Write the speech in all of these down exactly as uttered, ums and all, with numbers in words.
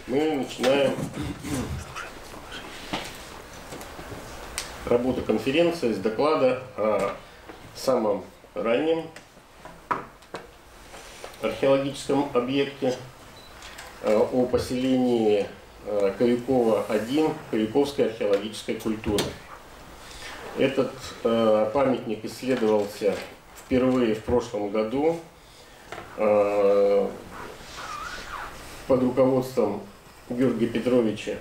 мы начинаем работу конференции с доклада о самом раннем археологическом объекте, о поселении Каюкова один Каюковской археологической культуры. Этот памятник исследовался впервые в прошлом году под руководством Георгия Петровича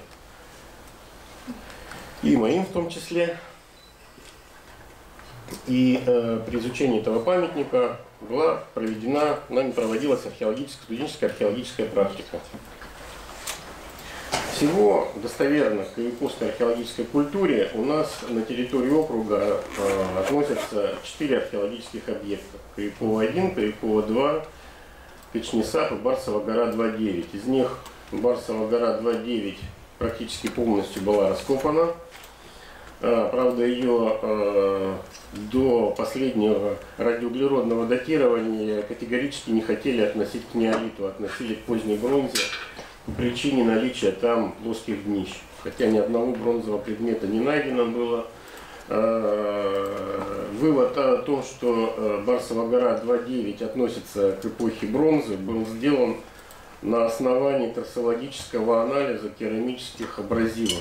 и моим в том числе. И э, при изучении этого памятника была проведена, нами проводилась археологическая, студенческая археологическая практика. Всего достоверно к Каюковской археологической культуре у нас на территории округа э, относятся четыре археологических объекта. Каюкова один, Каюкова два, Качнесап и Барсова гора два девять. Из них Барсова гора два девять практически полностью была раскопана. А, правда, ее э, до последнего радиоуглеродного датирования категорически не хотели относить к неолиту, относили к поздней бронзе по причине наличия там плоских днищ. Хотя ни одного бронзового предмета не найдено было. А, вывод о том, что Барсова гора два девять относится к эпохе бронзы, был сделан на основании трассологического анализа керамических абразивов.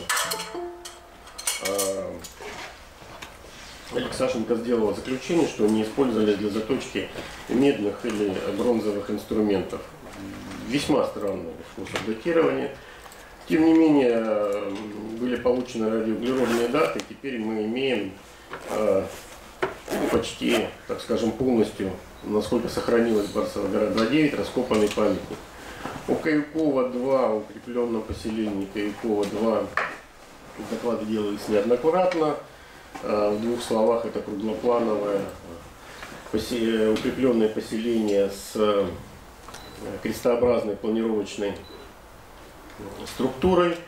Алексашенко сделала заключение, что не использовали для заточки медных или бронзовых инструментов. Весьма странный способ датирования. Тем не менее, были получены радиоуглеродные даты. Теперь мы имеем э, почти, так скажем, полностью, насколько сохранилась Барсова гора два девять, раскопанный памятник. У Каюкова два, о укрепленном поселении Каюкова два, доклады делались неоднократно. В двух словах, это круглоплановое укрепленное поселение с крестообразной планировочной структурой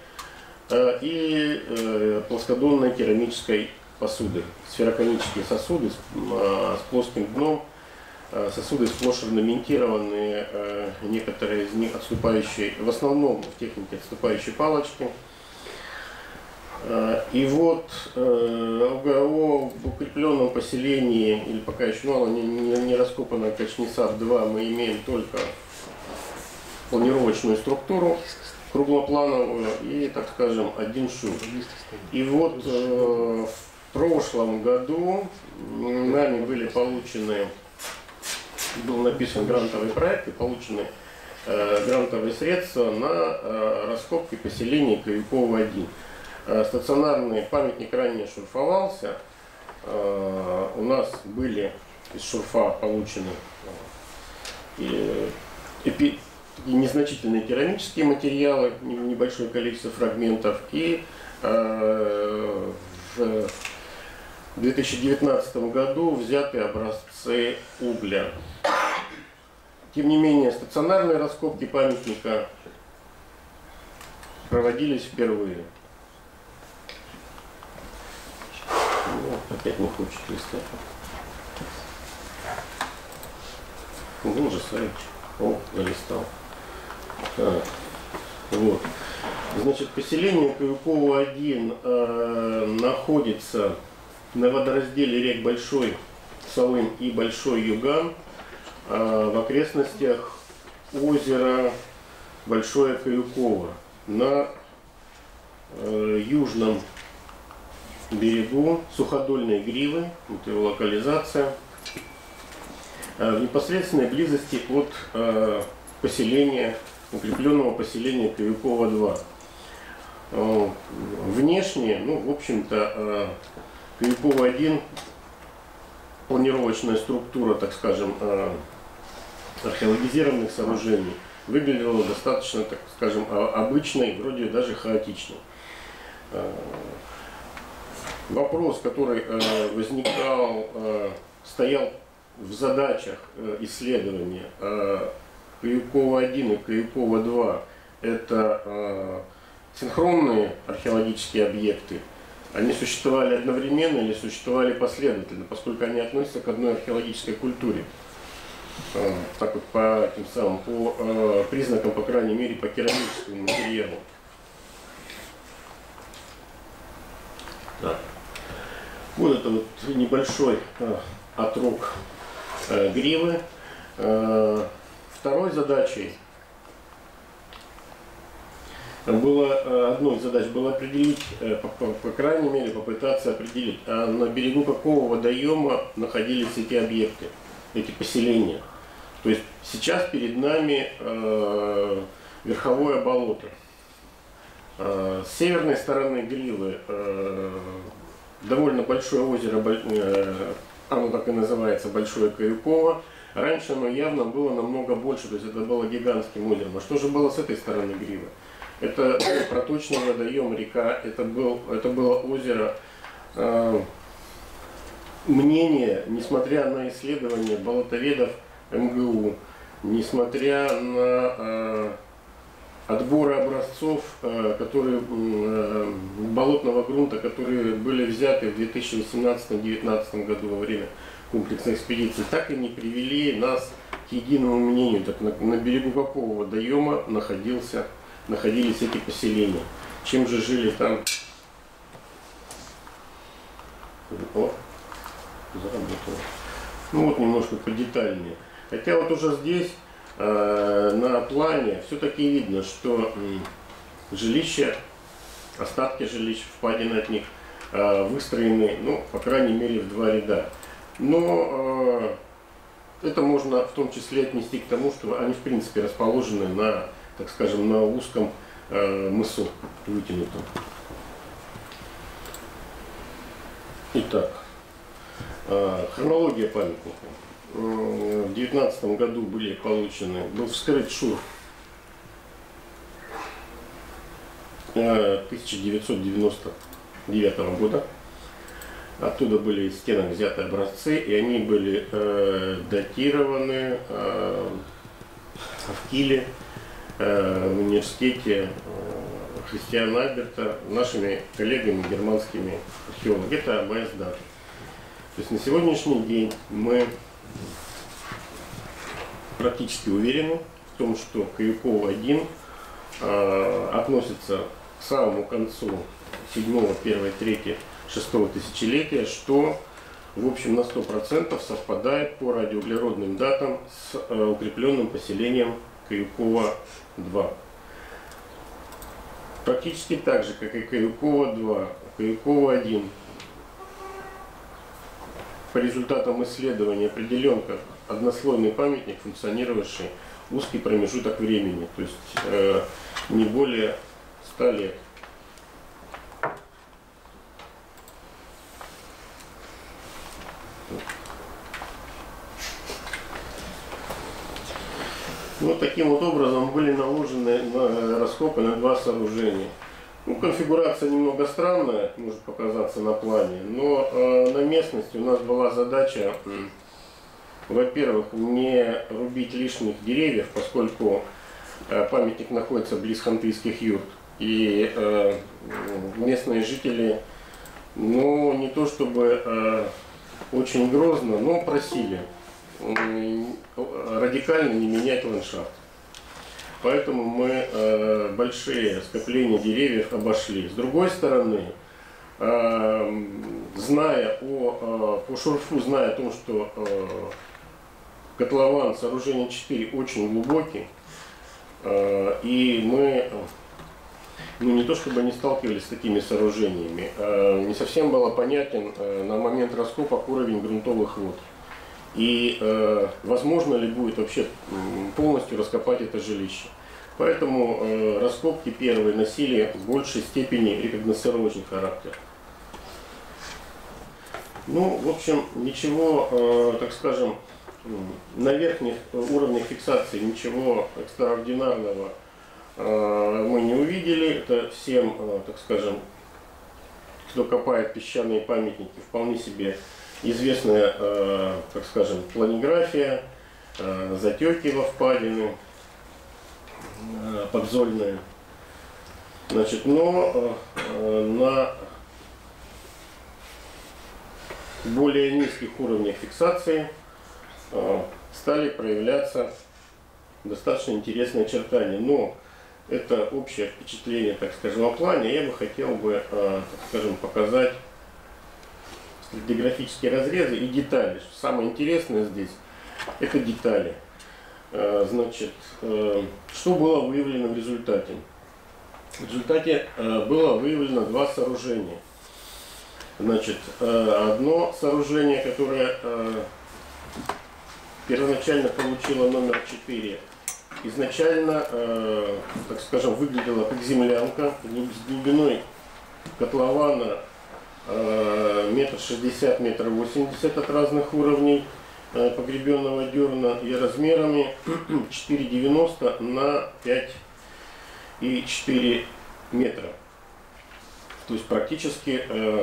и плоскодонной керамической посудой. Сфероконические сосуды с плоским дном, сосуды сплошь орнаментированные, некоторые из них отступающие, в основном в технике отступающей палочки. И вот э, о укрепленном поселении, или пока еще мало, не, не, не раскопанном Качнесап два, мы имеем только планировочную структуру, круглоплановую и, так скажем, один шов. И вот э, в прошлом году нами были получены, был написан грантовый проект и получены э, грантовые средства на э, раскопки поселения Каюкова один. Стационарный памятник ранее шурфовался. У нас были из шурфа получены и незначительные керамические материалы, небольшое количество фрагментов. И в две тысячи девятнадцатом году взяты образцы угля. Тем не менее, стационарные раскопки памятника проводились впервые. Опять не хочет листать. Ну, же Савич. О, залистал. Так. Вот. Значит, поселение Каюкова один э, находится на водоразделе рек Большой Салым и Большой Юган э, в окрестностях озера Большое Каюково. На э, южном берегу суходольной гривы, это его локализация, в непосредственной близости от э, поселения, укрепленного поселения Каюкова два. Э, внешне, ну, в общем-то, э, Каюкова один, планировочная структура, так скажем, э, археологизированных сооружений, выглядела достаточно, так скажем, обычной, вроде даже хаотичной. Э, Вопрос, который э, возникал, э, стоял в задачах э, исследования э, Каюкова один и Каюкова два, это э, синхронные археологические объекты. Они существовали одновременно или существовали последовательно, поскольку они относятся к одной археологической культуре. э, так вот по этим самым, по э, признакам, по крайней мере, по керамическому материалу. Так. Вот это вот небольшой э, отрог э, гривы. Э, второй задачей было, одной из задач было определить, по, по, по крайней мере попытаться определить, а на берегу какого водоема находились эти объекты, эти поселения. То есть сейчас перед нами э, верховое болото. Э, с северной стороны гривы э, довольно большое озеро, э, оно так и называется, Большое Каюково. Раньше оно явно было намного больше, то есть это было гигантским озером. А что же было с этой стороны гривы? Это был проточный водоем, река, это, был, это было озеро. Э, мнение, несмотря на исследования болотоведов эм гэ у, несмотря на э, отборы образцов, э, которые, э, болотного грунта, которые были взяты в две тысячи восемнадцатом — две тысячи девятнадцатом году во время комплексной экспедиции, так и не привели нас к единому мнению, так на, на берегу какого водоема находился находились эти поселения. Чем же жили там? О, заработало. Ну вот немножко подетальнее. Хотя вот уже здесь э, на плане все-таки видно, что э, жилища, остатки жилищ, впадины от них э, выстроены, ну, по крайней мере, в два ряда. Но э, это можно в том числе отнести к тому, что они в принципе расположены на, так скажем, на узком э, мысу вытянутом. Итак, э, хронология памятника. Э, в две тысячи девятнадцатом году были получены, был вскрыт шурф э, тысяча девятьсот девяносто девятого года. Оттуда были из стенок взяты образцы, и они были э, датированы э, в Киле, в университете Христиана Альберта нашими коллегами германскими археологами. Это АБС дата. То есть на сегодняшний день мы практически уверены в том, что Каюково один э, относится к самому концу седьмого, первого, третьего, шестого тысячелетия, что в общем на сто процентов совпадает по радиоуглеродным датам с э, укрепленным поселением Каюково два. Практически так же, как и Каюково два, Каюково один. По результатам исследования определен как однослойный памятник, функционировавший узкий промежуток времени, то есть э, не более ста лет. Вот таким вот образом были наложены на раскопы на два сооружения. Ну, конфигурация немного странная, может показаться на плане, но э, на местности у нас была задача, э, во-первых, не рубить лишних деревьев, поскольку э, памятник находится близ хантыйских юрт. И э, местные жители, ну, не то чтобы э, очень грозно, но просили радикально не менять ландшафт. Поэтому мы э, большие скопления деревьев обошли. С другой стороны, э, зная о, э, по шурфу, зная о том, что э, котлован сооружения четыре очень глубокий, э, и мы ну, не то чтобы не сталкивались с такими сооружениями, э, не совсем было понятен э, на момент раскопок уровень грунтовых вод. И э, возможно ли будет вообще полностью раскопать это жилище. Поэтому э, раскопки первые носили в большей степени рекогносцировочный характер. Ну, в общем, ничего, э, так скажем, на верхних уровнях фиксации ничего экстраординарного э, мы не увидели. Это всем, э, так скажем, кто копает песчаные памятники, вполне себе известная, э, так скажем, планиграфия, э, затеки во впадины, э, подзольные. Значит, но э, на более низких уровнях фиксации э, стали проявляться достаточно интересные очертания. Но это общее впечатление, так скажем, о плане. Я бы хотел бы, так скажем, показать стратиграфические разрезы и детали. Самое интересное здесь – это детали. Значит, что было выявлено в результате? В результате было выявлено два сооружения. Значит, одно сооружение, которое первоначально получило номер четыре, изначально, так скажем, выглядело как землянка с глубиной котлована метр шестьдесят, метр восемьдесят от разных уровней погребенного дерна и размерами четыре девяносто на пять и четыре метра. То есть практически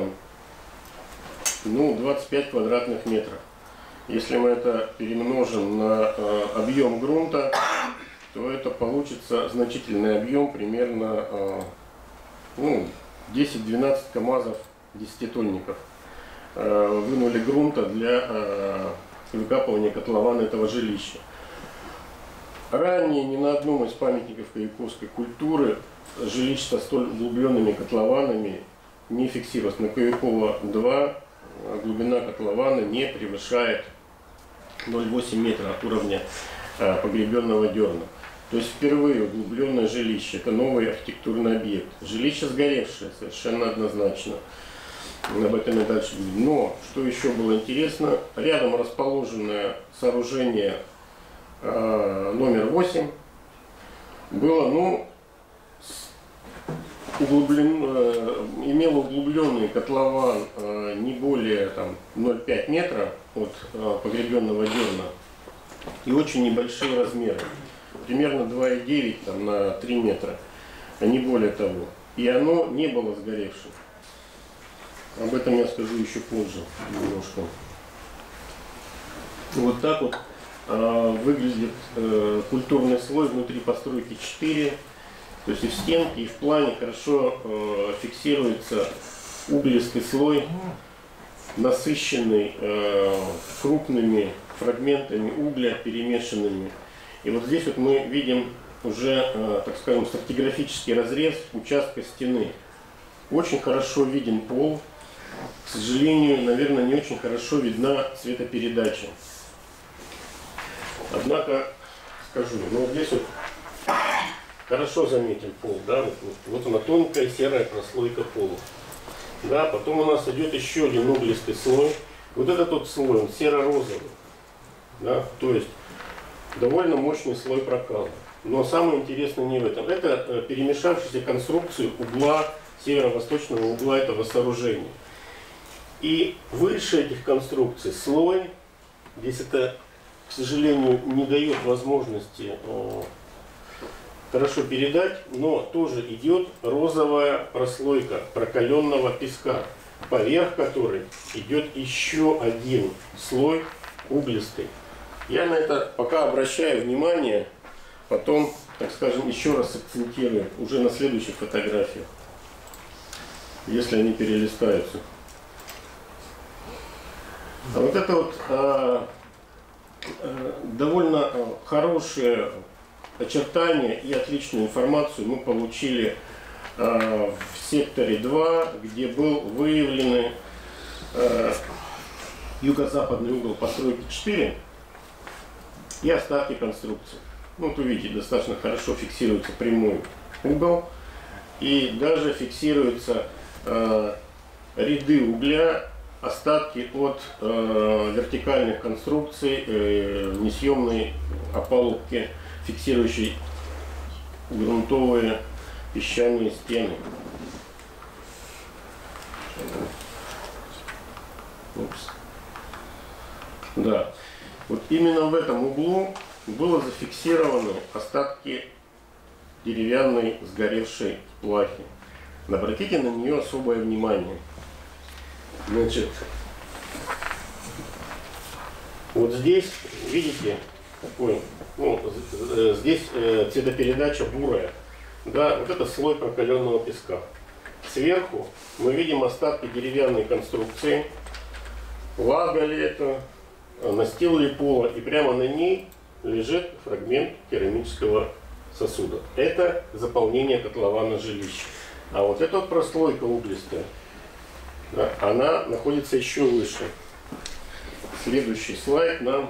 ну, двадцать пять квадратных метров. Если мы это перемножим на объем грунта, то это получится значительный объем, примерно ну, десять-двенадцать КАМАЗов десятитонников. Вынули грунта для выкапывания котлована этого жилища. Ранее ни на одном из памятников Каюковской культуры жилищ со столь углубленными котлованами не фиксировалось. На Каюкова два глубина котлована не превышает ноль целых восемь десятых метра от уровня погребенного дерна. То есть впервые углубленное жилище – это новый архитектурный объект. Жилище сгоревшее, совершенно однозначно. Об этом и дальше будет. Но, что еще было интересно, рядом расположенное сооружение э, номер восемь было, ну, углублен, э, имело углубленный котлован э, не более там, ноль целых пять десятых метра от э, погребенного дерна и очень небольшие размеры, примерно два и девять там, на три метра, а не более того. И оно не было сгоревшим. Об этом я скажу еще позже немножко. Вот так вот э, выглядит э, культурный слой внутри постройки четыре. То есть и в стенке, и в плане хорошо э, фиксируется углистый слой, насыщенный э, крупными фрагментами угля, перемешанными. И вот здесь вот мы видим уже, э, так скажем, стратиграфический разрез участка стены. Очень хорошо виден пол. К сожалению, наверное, не очень хорошо видна цветопередача. Однако, скажу, ну вот здесь вот хорошо заметен пол, да, вот, вот она тонкая серая прослойка пола. Да, потом у нас идет еще один углистый слой. Вот этот тот слой, он серо-розовый, да, то есть довольно мощный слой прокала. Но самое интересное не в этом. Это перемешавшаяся конструкция угла, северо-восточного угла этого сооружения. И выше этих конструкций слой, здесь это, к сожалению, не дает возможности э, хорошо передать, но тоже идет розовая прослойка прокаленного песка, поверх которой идет еще один слой углистый. Я на это пока обращаю внимание, потом, так скажем, еще раз акцентирую уже на следующих фотографиях, если они перелистаются. А вот это вот а, а, довольно хорошее очертания и отличную информацию мы получили а, в секторе два, где был выявлен а, юго-западный угол постройки четыре и остатки конструкции. Ну, вот увидите, достаточно хорошо фиксируется прямой угол и даже фиксируются а, ряды угля, остатки от э, вертикальных конструкций, э, несъемной опалубки, фиксирующей грунтовые песчаные стены. Упс. Да. Вот именно в этом углу было зафиксированы остатки деревянной сгоревшей плахи. Обратите на нее особое внимание. Значит, вот здесь, видите, такой, ну, здесь э, цветопередача бурая. Да, вот это слой прокаленного песка. Сверху мы видим остатки деревянной конструкции. Лага ли это, настил или пола, и прямо на ней лежит фрагмент керамического сосуда. Это заполнение котлована жилища. А вот эта вот прослойка углистая, да, она находится еще выше. Следующий слайд нам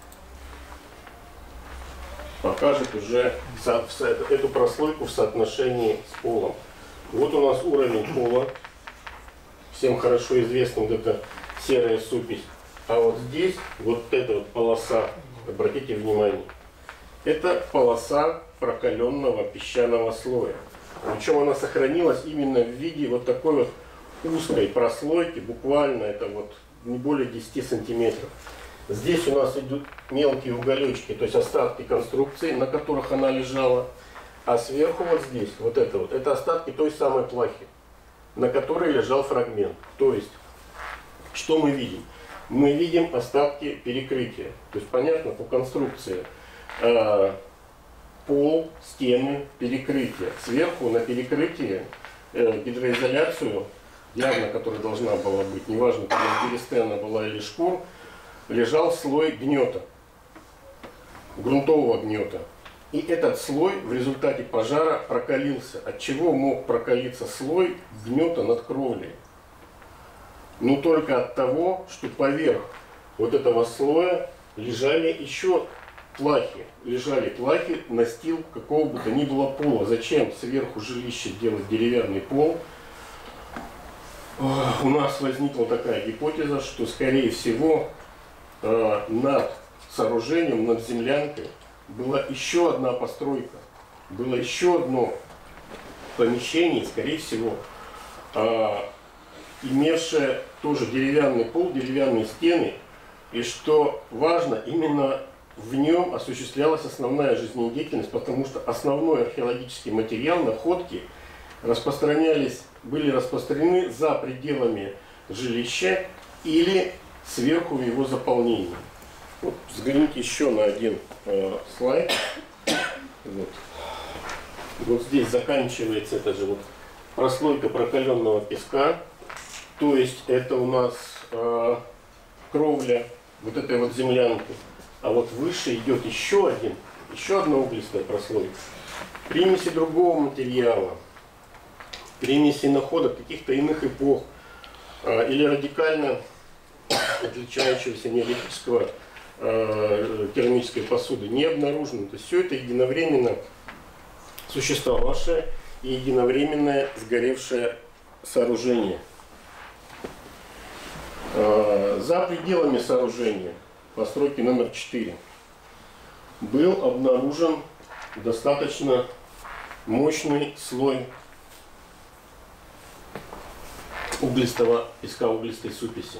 покажет уже эту прослойку в соотношении с полом. Вот у нас уровень пола. Всем хорошо известна вот эта серая супесь. А вот здесь вот эта вот полоса, обратите внимание, это полоса прокаленного песчаного слоя. Причем она сохранилась именно в виде вот такой вот узкой прослойки, буквально это вот не более десяти сантиметров. Здесь у нас идут мелкие уголечки, то есть остатки конструкции, на которых она лежала. А сверху вот здесь, вот это вот, это остатки той самой плахи, на которой лежал фрагмент. То есть, что мы видим? Мы видим остатки перекрытия. То есть, понятно, по конструкции э, пол, стены, перекрытие. Сверху на перекрытие э, гидроизоляцию, явно которая должна была быть, неважно, полиэстена была или шкур, лежал слой гнета, грунтового гнета. И этот слой в результате пожара прокалился. От чего мог прокалиться слой гнета над кровлей? Ну только от того, что поверх вот этого слоя лежали еще плахи. Лежали плахи, настил какого бы то ни было пола. Зачем сверху жилища делать деревянный пол? У нас возникла такая гипотеза, что скорее всего над сооружением, над землянкой была еще одна постройка, было еще одно помещение, скорее всего, имевшее тоже деревянный пол, деревянные стены, и что важно, именно в нем осуществлялась основная жизнедеятельность, потому что основной археологический материал, находки распространялись, были распространены за пределами жилища или сверху в его заполнении. Вот, взгляните еще на один э, слайд. Вот. Вот здесь заканчивается эта же вот прослойка прокаленного песка. То есть это у нас э, кровля вот этой вот землянки. А вот выше идет еще один, еще одна углистая прослойка. Примеси другого материала, примеси находок каких-то иных эпох э, или радикально отличающегося неолитического э, керамической посуды не обнаружено. То есть все это единовременно существовавшее и единовременное сгоревшее сооружение. Э, за пределами сооружения постройки номер четыре был обнаружен достаточно мощный слой углистого песка, углистой суписи.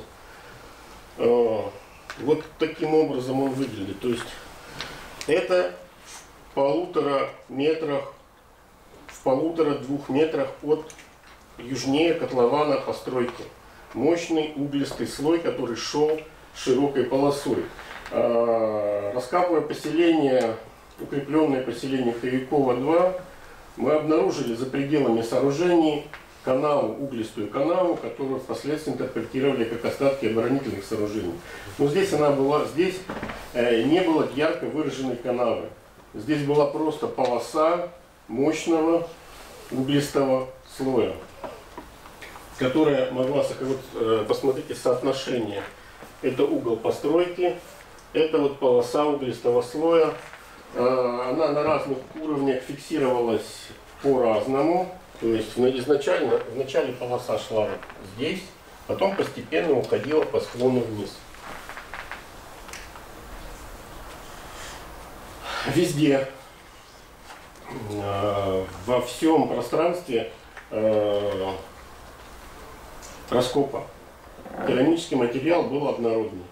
Вот таким образом он выглядит. То есть это в полутора метрах, в полутора-двух метрах от южнее котлована постройки. Мощный углистый слой, который шел широкой полосой. Раскапывая поселение, укрепленное поселение Ховякова два, мы обнаружили за пределами сооружений канаву, углистую канаву, которую впоследствии интерпретировали как остатки оборонительных сооружений. Но здесь она была, здесь э, не было ярко выраженной канавы. Здесь была просто полоса мощного углистого слоя, которая могла, вот, э, посмотрите соотношение. Это угол постройки, это вот полоса углистого слоя. Э, она на разных уровнях фиксировалась по-разному. То есть изначально, вначале полоса шла вот здесь, потом постепенно уходила по склону вниз. Везде, э, во всем пространстве э, раскопа керамический материал был обнародован.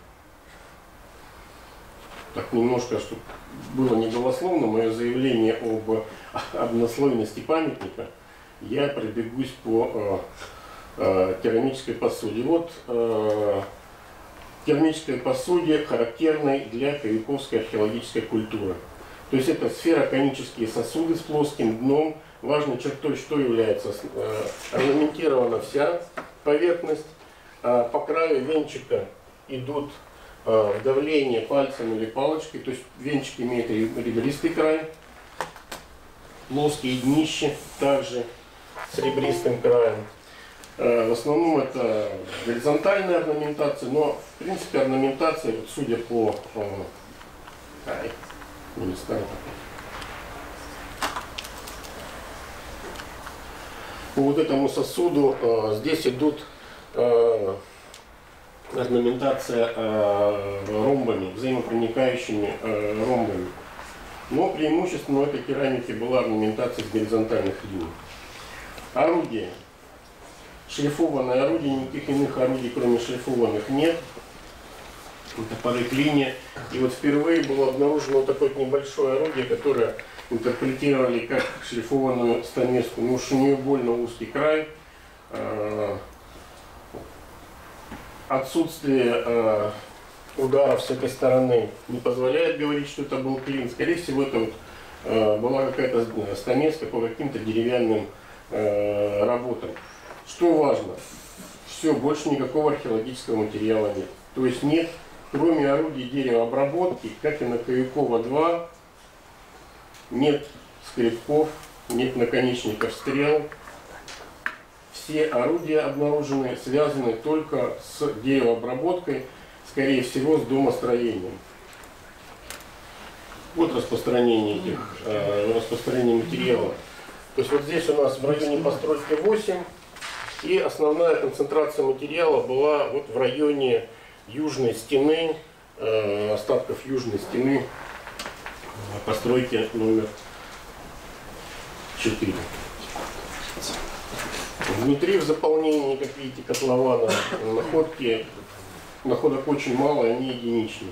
Так немножко, чтобы было не голословно, мое заявление об однослойности памятника, я пробегусь по э, э, керамической посуде. Вот э, керамической посуде, характерной для Ховяковской археологической культуры. То есть это сфероконические сосуды с плоским дном. Важной чертой, что является э, орнаментирована вся поверхность. Э, по краю венчика идут э, давление пальцем или палочкой, то есть венчик имеет ребристый край, плоские днище также с ребристым краем. Э, в основном это горизонтальная орнаментация, но в принципе орнаментация, вот, судя по э, ай, не ставлю. По вот этому сосуду э, здесь идут э, орнаментация э, ромбами, взаимопроникающими э, ромбами. Но преимущественно у этой керамики была орнаментация с горизонтальных линий. Орудие. Шлифованное орудие, никаких иных орудий, кроме шлифованных, нет. Топоры, клинья. И вот впервые было обнаружено вот такое небольшое орудие, которое интерпретировали как шлифованную стамеску. Но уж у нее больно узкий край. Отсутствие ударов с этой стороны не позволяет говорить, что это был клин. Скорее всего, это вот была какая-то стамеска по каким-то деревянным работам. Что важно? Все, больше никакого археологического материала нет. То есть нет, кроме орудий деревообработки, как и на Каюкова два, нет скребков, нет наконечников стрел. Все орудия обнаружены, связаны только с деревообработкой, скорее всего, с домостроением. Вот распространение этих, э, распространение материала. То есть вот здесь у нас в районе постройки восемь, и основная концентрация материала была вот в районе южной стены, э, остатков южной стены постройки номер четыре. Внутри в заполнении, как видите, котлована находки, находок очень мало, они единичные.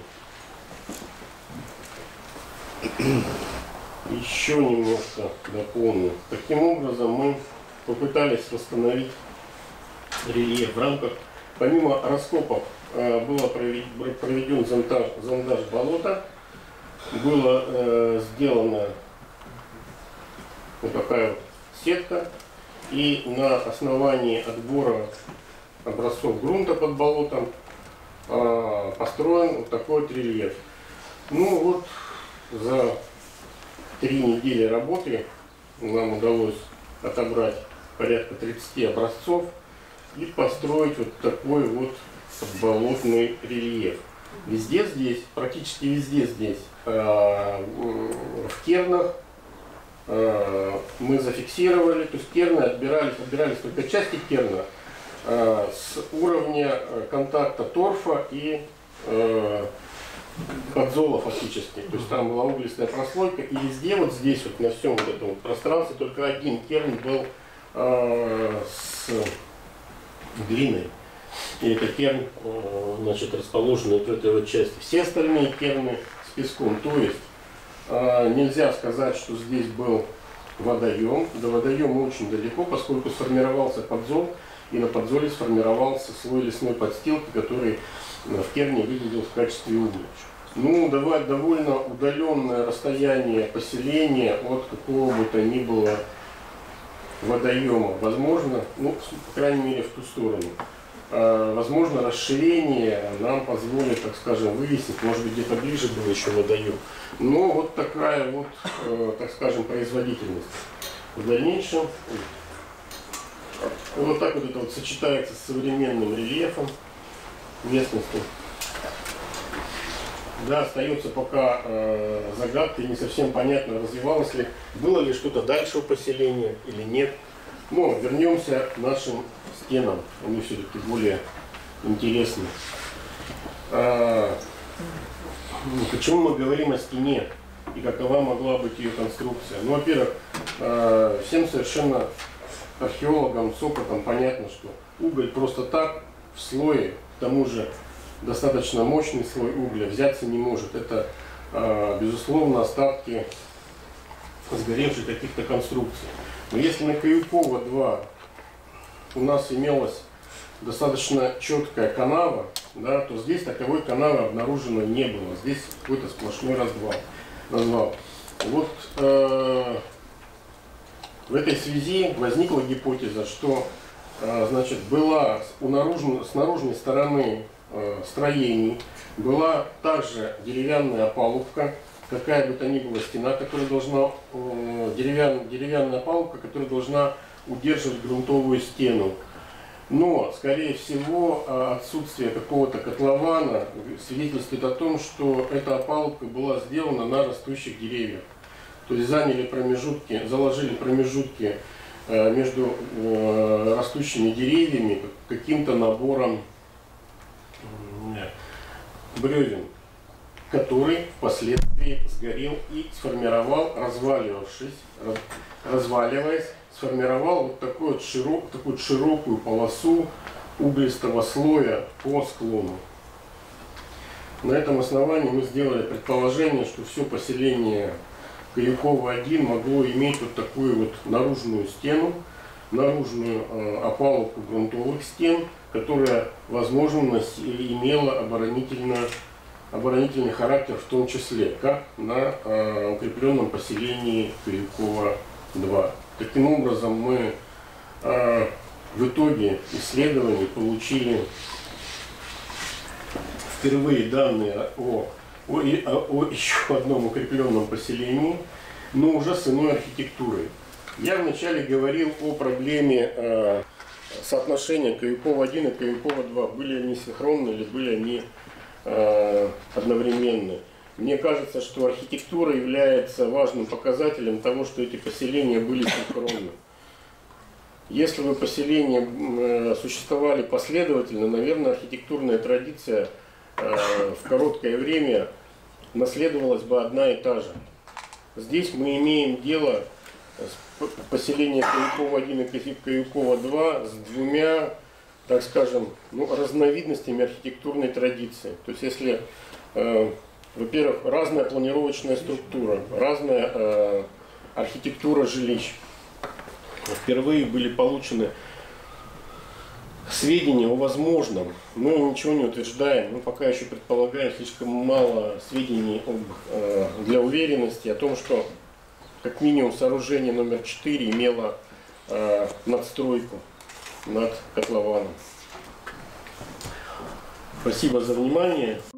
Еще немножко дополню. Таким образом мы попытались восстановить рельеф в рамках, помимо раскопов, было проведен зондаж, зондаж болота, была э, сделана вот такая вот сетка, и на основании отбора образцов грунта под болотом э, построен вот такой вот рельеф. Ну вот за три недели работы нам удалось отобрать порядка тридцати образцов и построить вот такой вот болотный рельеф. Везде здесь, практически везде здесь, э, в кернах э, мы зафиксировали, то есть керны отбирались, отбирались только части керна э, с уровня контакта торфа и э, подзола фактически. То есть там была углистая прослойка, и везде вот здесь, вот на всем вот этом вот пространстве, только один керн был э, с глиной. И это керн, значит, расположенный в этой вот части. Все остальные керны с песком. То есть э, нельзя сказать, что здесь был водоем. До водоема очень далеко, поскольку сформировался подзол, и на подзоле сформировался слой лесной подстилки, который в керне выглядел в качестве угля. Ну, давать довольно удаленное расстояние поселения от какого бы то ни было водоема. Возможно, ну, по крайней мере, в ту сторону. Возможно, расширение нам позволит, так скажем, вывесить, может быть, где-то ближе был еще водоем. Но вот такая вот, так скажем, производительность. В дальнейшем вот так вот это вот сочетается с современным рельефом местности. Да, остается пока э, загадкой, не совсем понятно, развивалось ли, было ли что-то дальше у поселения или нет. Но вернемся к нашим стенам, они все-таки более интересны. А, почему мы говорим о стене и какова могла быть ее конструкция? Ну, во-первых, а, всем совершенно археологам с опытом понятно, что уголь просто так в слое, к тому же достаточно мощный слой угля, взяться не может. Это, а, безусловно, остатки сгоревших каких-то конструкций. Но если на Каюкова два у нас имелась достаточно четкая канава, да, то здесь таковой канавы обнаружено не было. Здесь какой-то сплошной развал. развал. Вот э, в этой связи возникла гипотеза, что э, значит, была у наружной, с наружной стороны э, строений была также деревянная опалубка, какая бы то ни была стена, которая должна, э, деревян, деревянная опалубка, которая должна удерживать грунтовую стену. Но, скорее всего, отсутствие какого-то котлована свидетельствует о том, что эта опалубка была сделана на растущих деревьях. То есть заняли промежутки, заложили промежутки между растущими деревьями каким-то набором бревен, который впоследствии сгорел и сформировал, разваливавшись, разваливаясь, сформировал вот такую, вот широк, такую широкую полосу углистого слоя по склону. На этом основании мы сделали предположение, что все поселение Каюкова один могло иметь вот такую вот наружную стену, наружную э, опалубку грунтовых стен, которая, возможно, имела оборонительно, оборонительный характер в том числе, как на э, укрепленном поселении Каюкова два. Таким образом, мы э, в итоге исследований получили впервые данные о, о, о, о еще одном укрепленном поселении, но уже с иной архитектурой. Я вначале говорил о проблеме э, соотношения Каюкова один и Каюкова два. Были они синхронны или были они э, одновременны. Мне кажется, что архитектура является важным показателем того, что эти поселения были синхронны. Если бы поселения существовали последовательно, наверное, архитектурная традиция в короткое время наследовалась бы одна и та же. Здесь мы имеем дело с поселением Каюкова один и Каюкова два с двумя, так скажем, ну, разновидностями архитектурной традиции. То есть, если во-первых, разная планировочная структура, разная э, архитектура жилищ. Впервые были получены сведения о возможном, но ничего не утверждаем, мы пока еще предполагаем слишком мало сведений об, э, для уверенности о том, что как минимум сооружение номер четыре имело э, надстройку над котлованом. Спасибо за внимание.